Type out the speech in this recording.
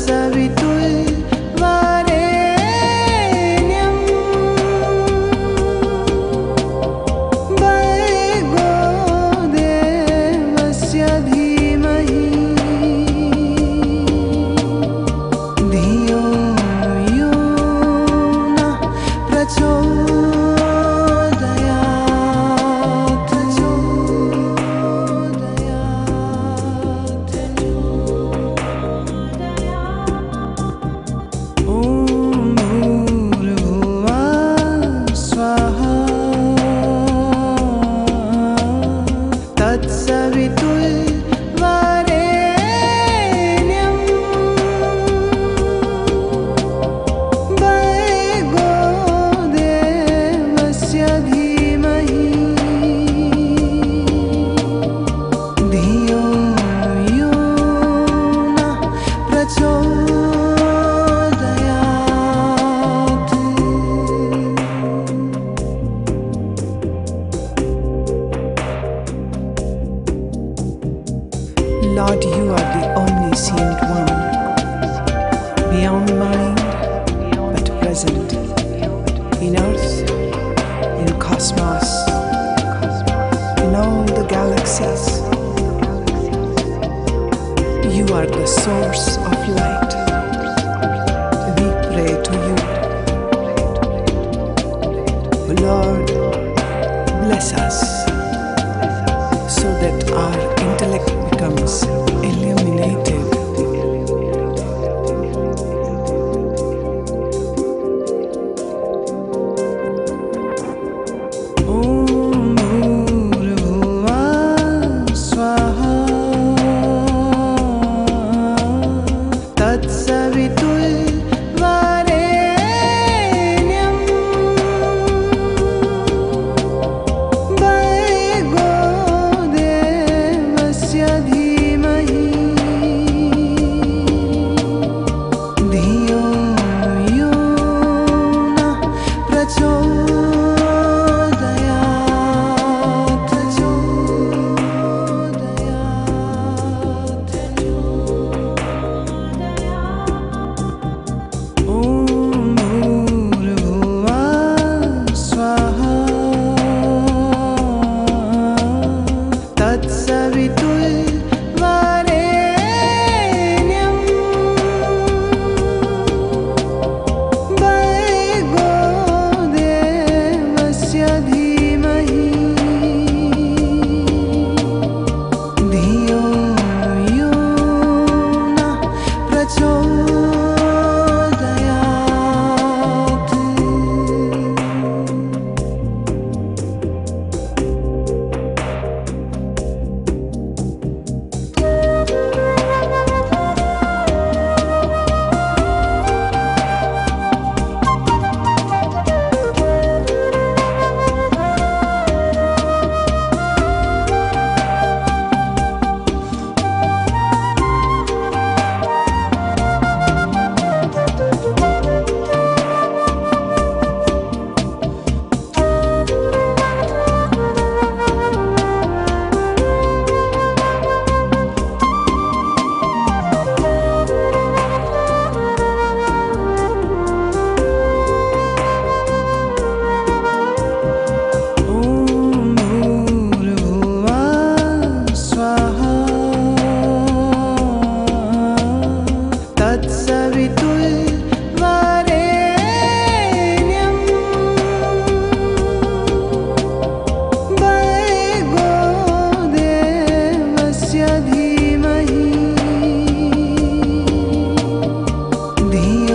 तत्सवितुर्वरेण्यं भर्गो देवस्य धीमहि धियो यो नः प्रचोदयात्। ॐ भूर्भुवः स्वः तत्सवितुर्वरेण्यं भर्गो देवस्य धीमहि धियो यो नः प्रचोदयात्। Lord, you are the omniscient one, beyond mind but present in earth, in cosmos, in all the galaxies. You are the source of light. We pray to you. Lord, bless us so that our intellect becomes illuminated. ॐ भूर्भुवः स्वः तत्सवितुर्वरेण्यं भर्गो देवस्य धीमहि धियो यो नः प्रचोदयात्। ॐ भूर्भुवः स्वः तत्सवितुर्वरेण्यं भर्गो देवस्य धीमहि धियो यो नः प्रचोदयात्। ॐ भूर्भुवः स्वः तत्सवितुर्वरेण्यं भर्गो देवस्य धीमहि धियो यो नः प्रचोदयात्। ॐ भूर्भुवः स्वः तत्सवितुर्वरेण्यं भर्गो देवस्य धीमहि धियो यो नः प्रचोदयात्। ॐ भूर्भुवः स्वः तत्सवितुर्वरेण्यं भर्गो देवस्य धियो यो नः प्रचोदयात्। धीमहि धियो